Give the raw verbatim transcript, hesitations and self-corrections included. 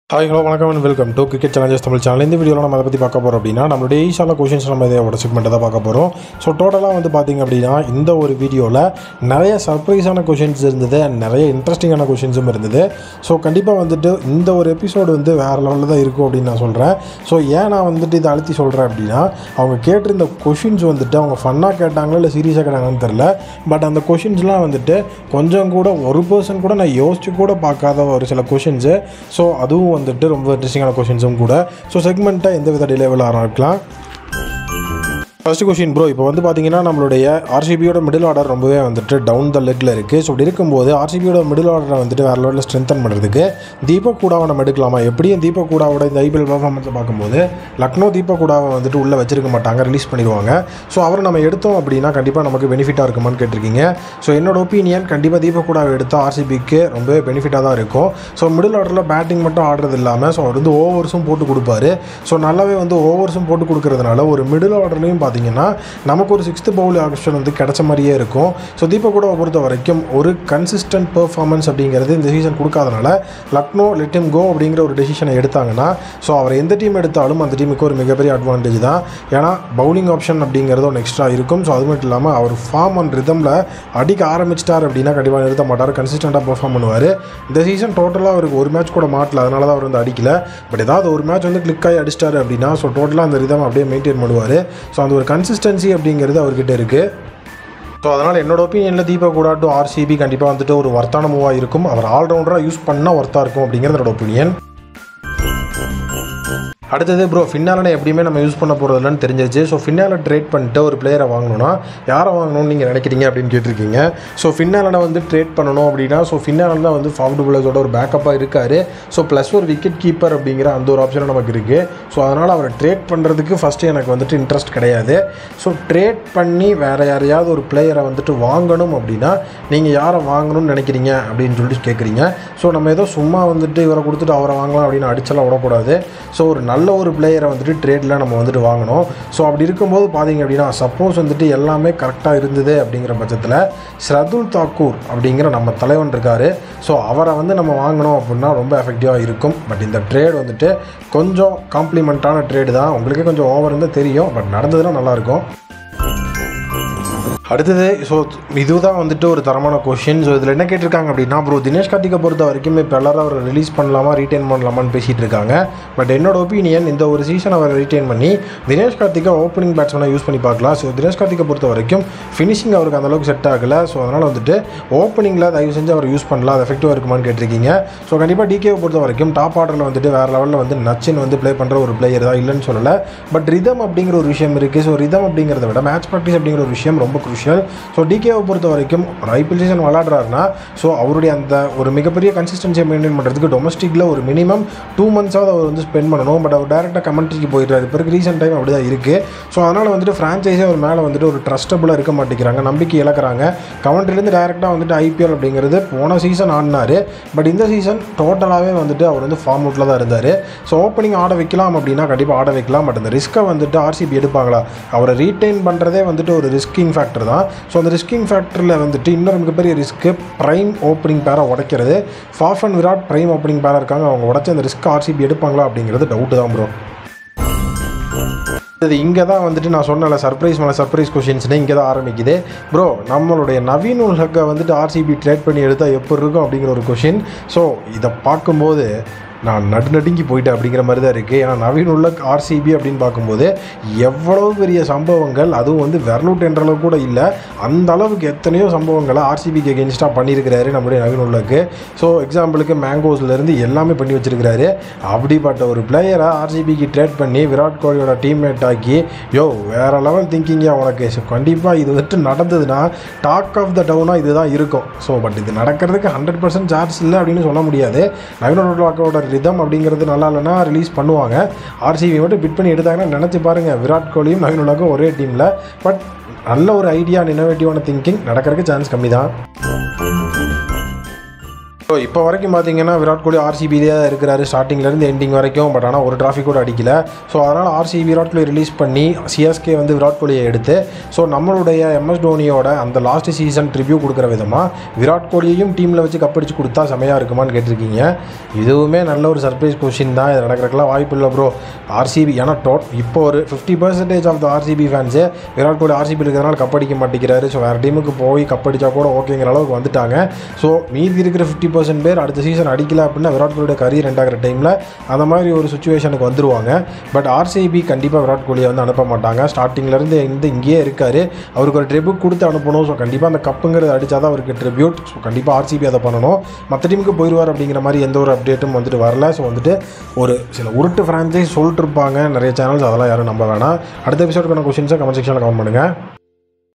Hi, hello, welcome and welcome to Cricket Challenges Tamil channel. In this video, நம்ம அத பத்தி பார்க்க போறோம் அப்படினா நம்மளுடைய ஈஷால क्वेश्चंस நம்ம இதோட செக்மென்ட் தான் பார்க்க போறோம். சோ டோட்டலா வந்து பாத்தீங்க அப்படினா இந்த ஒரு வீடியோல நிறைய சர்ப்ரைஸான क्वेश्चंस இருந்தது and நிறைய இன்ட்ரஸ்டிங்கான क्वेश्चंसும் இருந்தது. சோ கண்டிப்பா வந்துட்டு இந்த ஒரு எபிசோட் வந்து வேற லெவல்ல தான் இருக்கும் அப்படி நான் சொல்றேன். சோ ஏன் நான் வந்துட்டு இத அழுத்தி சொல்றேன் அப்படினா அவங்க கேட்டிருந்த क्वेश्चंस வந்துட்டு அவங்க ஃபன்னா கேட்டாங்களா இல்ல சீரியஸா கேட்டாங்கன்னு தெரியல. பட் அந்த क्वेश्चंसலாம் வந்துட்டு கொஞ்சம் கூட ஒரு பர்சன் கூட நான் யோசிச்சு கூட பார்க்காத ஒரு சில क्वेश्चंस. சோ அதுவும் வந்துட்டு ரொம்ப இன்ட்ரஸ்டிங்கான क्वेश्चंसும் கூட. சோ செக்மென்ட்டை எந்த வித டிலேவில் ஆரம்பிக்கலாம். ஃபர்ஸ்ட் क्वेश्चन ப்ரோ, இப்போ வந்து பார்த்தீங்கன்னா நம்மளுடைய ஆர்சிபியோட மிடில் ஆர்டர் ரொம்பவே வந்துட்டு டவுன் த லெக்கில் இருக்குது. ஸோ அப்படி இருக்கும்போது ஆர்சிபியோட மிடில் ஆர்டரை வந்துட்டு வேறு லெவலில் ஸ்ட்ரென்தன் பண்ணுறதுக்கு தீபக் கூடாவை நம்ம எடுக்கலாமா? எப்படியும் தீபக் கூடாவோட இந்த ஐபிஎல் பர்ஃபார்மன்ஸை பார்க்கும்போது லக்னோ தீபக் கூடாவை வந்துட்டு உள்ளே வச்சிருக்க மாட்டாங்க, ரிலீஸ் பண்ணிடுவாங்க. ஸோ அவரை நம்ம எடுத்தோம் அப்படின்னா கண்டிப்பாக நமக்கு பெனிஃபிட்டாக இருக்குமான்னு கேட்டிருக்கீங்க. ஸோ என்னோட ஒப்பீனியன் கண்டிப்பாக தீபக் கூடாவை எடுத்தால் ஆர்சிபிக்கு ரொம்பவே பெனிஃபிட்டாக தான் இருக்கும். ஸோ மிடில் ஆர்டரில் பேட்டிங் மட்டும் ஆடுறது இல்லாமல் ஸோ அவர் வந்து ஓவர்ஸும் போட்டு கொடுப்பாரு. ஸோ நல்லாவே வந்து ஓவர்ஸும் போட்டு கொடுக்கறதுனால ஒரு மிடில் ஆர்டர்லையும் பார்த்தீங்கன்னா நமக்கு ஒரு சிக்ஸ்த் பவுல் ஆப்ஷன் வந்து கிடைச்ச மாதிரியே இருக்கும். ஸோ தீபக் கூடாவை பொறுத்த வரைக்கும் ஒரு கன்சிஸ்டன்ட் பெர்ஃபார்மன்ஸ் அப்படிங்கிறது இந்த சீசன் கொடுக்காதனால லக்னோ லெட் ஹிம் கோ அப்படிங்கிற ஒரு டெசிஷனை எடுத்தாங்கன்னா ஸோ அவர் எந்த டீம் எடுத்தாலும் அந்த டீமுக்கு ஒரு மிகப்பெரிய அட்வான்டேஜ் தான். ஏன்னா பவுலிங் ஆப்ஷன் அப்படிங்கிறது ஒன்று எக்ஸ்ட்ரா இருக்கும். ஸோ அது மட்டும் இல்லாமல் அவர் ஃபார்ம் அண்ட் ரிதமில் அடிக்க ஆரம்பிச்சிட்டார் அப்படின்னா கண்டிப்பாக நிறுத்த மாட்டார், கன்சிஸ்டண்ட்டாக பெர்ஃபார்ம் பண்ணுவார். இந்த சீசன் டோட்டலாக அவருக்கு ஒரு மேட்ச் கூட மாட்டல, அதனால தான் அவர் வந்து அடிக்கல. பட் ஏதாவது ஒரு மேட்ச் வந்து கிளிக் ஆகி அடிச்சிட்டாரு அப்படின்னா ஸோ டோட்டலாக அந்த ரிதம் அப்படியே மெயின்டைன் பண்ணுவார். ஸோ அந்த ஒரு கன்சிஸ்டன்சி அப்படிங்கிறது அவர்கிட்ட இருக்குது. ஸோ அதனால் என்னோட ஒப்பீனியனில் தீபக் கூடா டு ஆர்சிபி கண்டிப்பாக வந்துட்டு ஒரு வர்த்தான மூவாக இருக்கும். அவர் ஆல்ரவுண்டராக யூஸ் பண்ணால் ஒர்த்தாக இருக்கும் அப்படிங்கிறது என்னோட ஒப்பீனியன். அடுத்தது ப்ரோ, ஃபின்னாலனை எப்படியுமே நம்ம யூஸ் பண்ண போகிறது இல்லைன்னு தெரிஞ்சிச்சு. ஸோ ஃபின்னாலை ட்ரேட் பண்ணிட்டு ஒரு பிளேயரை வாங்கணும்னா யாரை வாங்கணும்னு நீங்கள் நினைக்கிறீங்க அப்படின்னு கேட்டிருக்கீங்க. ஸோ ஃபின்னாலனை வந்து ட்ரேட் பண்ணணும் அப்படின்னா ஸோ ஃபின்னாலன் தான் வந்து ஃபார்ம்டு பிளேயர்ஸோட ஒரு பேக்கப்பாக இருக்கார். ஸோ ப்ளஸ் ஒரு விக்கெட் கீப்பர் அப்படிங்கிற அந்த ஒரு ஆப்ஷனும் நமக்கு இருக்குது. ஸோ அதனால் அவரை ட்ரேட் பண்ணுறதுக்கு ஃபஸ்ட்டு எனக்கு வந்துட்டு இன்ட்ரெஸ்ட் கிடையாது. ஸோ ட்ரேட் பண்ணி வேறு யாரையாவது ஒரு பிளேயரை வந்துட்டு வாங்கணும் அப்படின்னா நீங்கள் யாரை வாங்கணும்னு நினைக்கிறீங்க அப்படின்னு சொல்லிட்டு கேட்குறீங்க. ஸோ நம்ம ஏதோ சும்மா வந்துட்டு இவரை கொடுத்துட்டு அவரை வாங்கலாம் அப்படின்னு அடிச்செல்லாம் விடக்கூடாது. ஸோ ஒரு நல்ல ஒரு பிளேயரை வந்துட்டு ட்ரேடில் நம்ம வந்துட்டு வாங்கணும். ஸோ அப்படி இருக்கும்போது பார்த்தீங்க அப்படின்னா சப்போஸ் வந்துட்டு எல்லாமே கரெக்டாக இருந்தது அப்படிங்கிற பட்சத்தில் ஷர்துல் தாக்கூர் அப்படிங்கிற நம்ம தலைவன் இருக்கார். ஸோ அவரை வந்து நம்ம வாங்கணும் அப்படின்னா ரொம்ப எஃபெக்டிவாக இருக்கும். பட் இந்த ட்ரேட் வந்துட்டு கொஞ்சம் காம்ப்ளிமெண்ட்டான ட்ரேடு தான். உங்களுக்கே கொஞ்சம் ஓவர் இருந்தால் தெரியும், பட் நடந்ததுன்னா நல்லாயிருக்கும். அடுத்தது ஸோ இதுதான் வந்துட்டு ஒரு தரமான கொஷின். ஸோ இதில் என்ன கேட்டிருக்காங்க அப்படின்னா ப்ரோ, தினேஷ் கார்த்திகை பொறுத்த வரைக்கும் இப்போ எல்லாரும் அவரை ரிலீஸ் பண்ணலாமா ரீட்டைன் பண்ணலாமான்னு பேசிகிட்டு இருக்காங்க. பட் என்னோட ஒப்பீனியன் இந்த ஒரு சீசன் அவரை ரீட்டைன் பண்ணி தினேஷ் கார்த்திகை ஓப்பனிங் பேட்ஸ்மேனாக யூஸ் பண்ணி பார்க்கலாம். ஸோ தினேஷ் கார்த்திகை பொறுத்த வரைக்கும் ஃபினிஷிங் அவருக்கு அந்தளவுக்கு செட் ஆகலை. ஸோ அதனால் வந்துட்டு ஓப்பனிங்கில் தயவு செஞ்சு அவர் யூஸ் பண்ணலாம், அது எஃபெக்டிவாக இருக்குமான்னு கேட்டிருக்கீங்க. ஸோ கண்டிப்பாக டிகேவை பொறுத்த வரைக்கும் டாப் ஆர்டரில் வந்துட்டு வேறு லெவலில் வந்து நச்சின் வந்து ப்ளே பண்ணுற ஒரு பிளேயர் தான், இல்லைன்னு சொல்லலை. பட் ரிதம் அப்படிங்கிற ஒரு விஷயம் இருக்குது. ஸோ ரிதம் அப்படிங்கிறத விட மேட்ச் ப்ராக்டிஸ் அப்படிங்கிற ஒரு விஷயம் ரொம்ப குரூஷியல். ஸோ டிகேவை பொறுத்த வரைக்கும் ஒரு ஐபிஎல் சீசன் விளாடுறாருன்னா ஸோ அவருடைய அந்த ஒரு மிகப்பெரிய கன்சிஸ்டன்சியை மெயின்டைன் பண்ணுறதுக்கு டொமஸ்டிக்கில் ஒரு மினிமம் டூ மந்த்ஸாவது அவர் வந்து ஸ்பெண்ட் பண்ணணும். பட் அவர் டேரெக்டாக கமெண்ட்ரிக்கு போயிடுறாரு. இப்போ இருக்க ரீசெண்ட் டைம் அப்படி தான் இருக்குது. ஸோ அதனால் வந்துட்டு ஃப்ரான்ச்சைஸே அவர் மேலே வந்துட்டு ஒரு ட்ரஸ்டபுளாக இருக்க மாட்டேங்கிறாங்க, நம்பிக்கை இழக்கிறாங்க. கமெண்ட்ரிலேருந்து டேரெக்டாக வந்துட்டு ஐபிஎல் அப்படிங்கிறது போன சீசன் ஆடினார். பட் இந்த சீசன் டோட்டலாகவே வந்துட்டு அவர் வந்து ஃபார்ம் அவுட்டில் தான் இருந்தார். ஸோ ஓப்பனிங் ஆட வைக்கலாம் அப்படின்னா கண்டிப்பாக ஆட வைக்கலாம். பட் அந்த ரிஸ்க்கை வந்துட்டு ஆர்சிபி எடுப்பாங்களா? அவரை ரீட்டைன் பண்ணுறதே வந்துட்டு ஒரு ரிஸ்கிங் ஃபேக்டர் தான். ஸோ அந்த ரிஸ்கிங் ஃபேக்டரில் வந்துட்டு இன்னொரு மிகப்பெரிய ரிஸ்க்கு ப்ரைம் ஓப்பனிங் பேரை உடைக்கிறது. Faf and Virat prime opening பேராக இருக்காங்க. அவங்க உடச்சி அந்த ரிஸ்க் ஆர்சிபி எடுப்பாங்களா அப்படிங்கிறது டவுட்டு தான் ப்ரோ. இது இங்கே தான் வந்துட்டு நான் சொன்னல சர்ப்ரைஸ் மேலே சர்ப்ரைஸ் கொஷின்ஸ்னு இங்கே தான் ஆரம்பிக்குது ப்ரோ. நம்மளுடைய நவீன் உல் ஹக்கை வந்துட்டு ஆர்சிபி ட்ரேட் பண்ணி எடுத்தால் எப்படி இருக்கும் அப்படிங்கிற ஒரு கொஷின். ஸோ இதை பார்க்கும்போது நான் நடு நடுங்கி போயிட்டேன் அப்படிங்கிற மாதிரி தான் இருக்குது. ஏன்னா நவீன் உல் ஹக் ஆர்சிபி அப்படின்னு பார்க்கும்போது எவ்வளோ பெரிய சம்பவங்கள், அதுவும் வந்து வெர்லூட் என்ற அளவுக்கு கூட இல்லை, அந்த அளவுக்கு எத்தனையோ சம்பவங்களை ஆர்சிபிக்கு எகென்ஸ்டாக பண்ணியிருக்கிறாரு நம்மளுடைய நவீன் உல் ஹக். ஸோ எக்ஸாம்பிளுக்கு மேங்கோஸ்லேருந்து எல்லாமே பண்ணி வச்சிருக்கிறாரு. அப்படிப்பட்ட ஒரு பிளேயரை ஆர்சிபிக்கு ட்ரேட் பண்ணி விராட் கோலியோட டீம்மேட் ஆக்கி யோ வேறு லெவல் திங்கிங்கா உனக்கு. ஸோ கண்டிப்பாக இது வந்துட்டு நடந்ததுன்னா டாக் ஆஃப் த டவுனாக இது தான் இருக்கும். ஸோ பட் இது நடக்கிறதுக்கு ஹண்ட்ரட் பர்சன்ட் சார்ஜ் இல்லை அப்படின்னு சொல்ல முடியாது. நவீன் உல் ஹக்கோட ரிதம் அப்படிங்கிறது நல்லா இல்லைன்னா ரிலீஸ் பண்ணுவாங்க. ஆர்சிபி மட்டும் பிட் பண்ணி எடுத்தாங்கன்னா நினச்சி பாருங்கள், விராட் கோலியும் நவீன் உல் ஹக்கும் ஒரே டீமில். பட் நல்ல ஒரு ஐடியா, இனோவேட்டிவான திங்கிங் நடக்கிறதுக்கு சான்ஸ் கம்மி தான். ஸோ இப்போ வரைக்கும் பார்த்தீங்கன்னா விராட் கோலி ஆர்சிபிலே தான் இருக்கிறாரு ஸ்டார்டிங்லேருந்து எண்டிங் வரைக்கும். பட் ஆனால் ஒரு ட்ராஃபி கூட அடிக்கல. ஸோ அதனால் ஆர்சிபி விராட் கோலி ரிலீஸ் பண்ணி சிஎஸ்கே வந்து விராட் கோலியை எடுத்து ஸோ நம்மளுடைய எம்எஸ் தோனியோட அந்த லாஸ்ட் சீசன் ட்ரிபியூ கொடுக்குற விதமாக விராட் கோலியையும் டீமில் வச்சு கப்படிச்சு கொடுத்தா செமையாக இருக்குமான்னு கேட்டிருக்கீங்க. இதுவுமே நல்ல ஒரு சர்ப்ரைஸ் கொஷின் தான். இது நடக்கிறதுக்குலாம் வாய்ப்பு இல்லை ப்ரோ. ஆர்சிபி ஏன்னா டோட் இப்போ ஒரு fifty percentage of the RCB ஃபேன்ஸே விராட் கோலி ஆர்சிபி இருக்கிறதுனால கப்படிக்க மாட்டேங்கிறாரு. ஸோ வேறு டீமுக்கு போய் கப்படிச்சா கூட ஓகேங்கிற அளவுக்கு வந்துட்டாங்க. ஸோ மீதி இருக்கிற ஃபிஃப்டி பர்சன்ட் பேர் அடுத்த சீசன் அடிக்கல அப்படின்னா விராட் கோலியோட கரியர் எண்ட் ஆகிற டைமில் அந்த மாதிரி ஒரு சுச்சுவேஷனுக்கு வந்துருவாங்க. பட் ஆர்சிபி கண்டிப்பாக விராட் கோலியை வந்து அனுப்ப மாட்டாங்க. ஸ்டார்டிங்லேருந்து இந்த இங்கேயே இருக்கார். அவருக்கு ஒரு ட்ரிபியூட் கொடுத்து அனுப்பணும். ஸோ கண்டிப்பாக அந்த கப்புங்கிறது அடித்தா தான் அவருக்கு ட்ரிபியூட். ஸோ கண்டிப்பாக ஆர்சிபி அதை பண்ணணும். மற்ற டீமுக்கு போயிடுவார் அப்படிங்கிற மாதிரி எந்த ஒரு அப்டேட்டும் வந்துட்டு வரல. ஸோ வந்துட்டு ஒரு சில உருட்டு ஃப்ரான்ச்சைஸ் சொல்லிட்டு இருப்பாங்க நிறைய சேனல்ஸ், அதெல்லாம் யாரும் நம்ப வேணாம். அடுத்த எபிசோடுக்கான கொஸ்டின்ஸை கமெண்ட் செக்ஷனில் கமெண்ட் பண்ணுங்கள்.